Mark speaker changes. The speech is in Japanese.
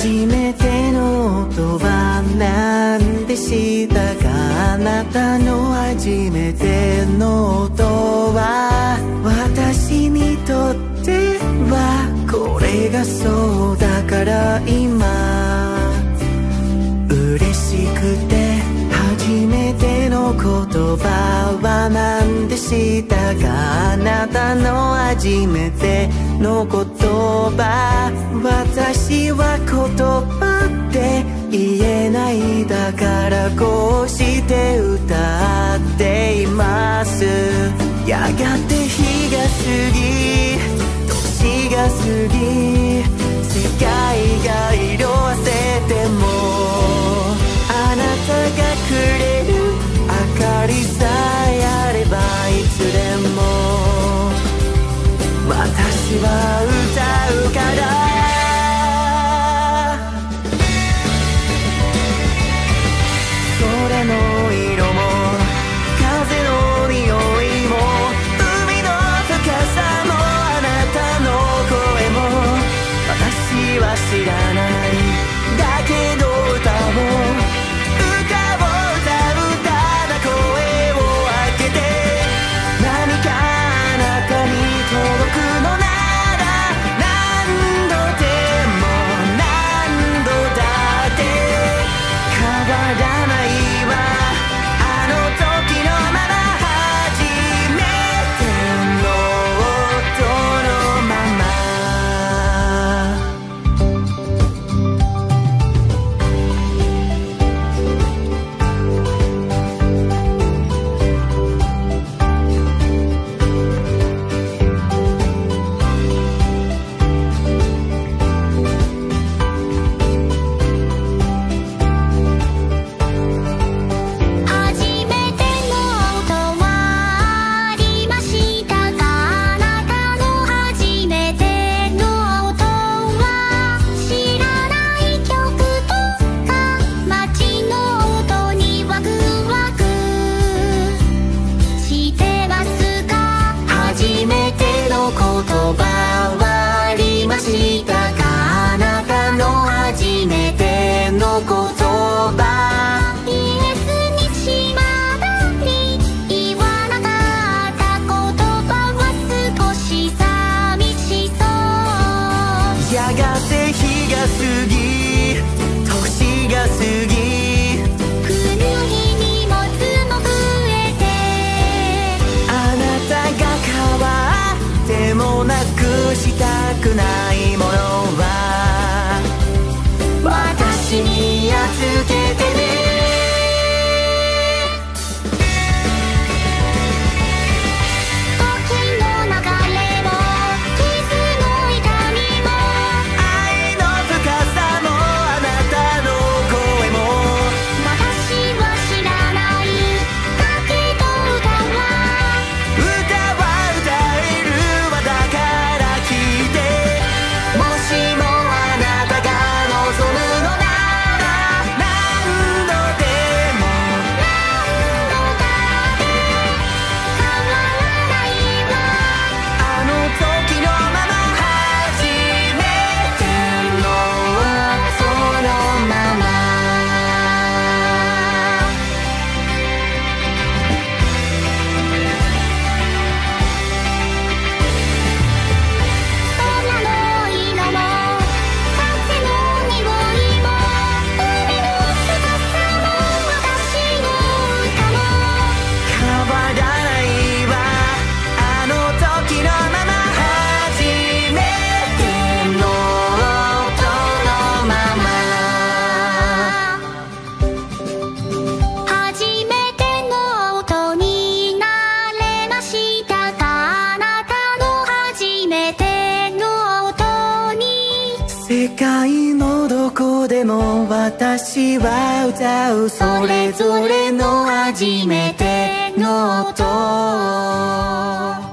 Speaker 1: 初めての音は何でしたか？あなたの初めての音は私にとってはこれがそうだから今嬉しくて初めての言葉は何でしたか？あなたの初めての言葉私は言葉って言えないだからこうして歌っています。やがて日が過ぎ年が過ぎ世界が色あせてもあなたがくれる明かりさえあればいつでも私は歌うから空の色も風の匂いも海の深さもあなたの声も私は知らないだけど歌を世界のどこでも私は歌うそれぞれの初めての音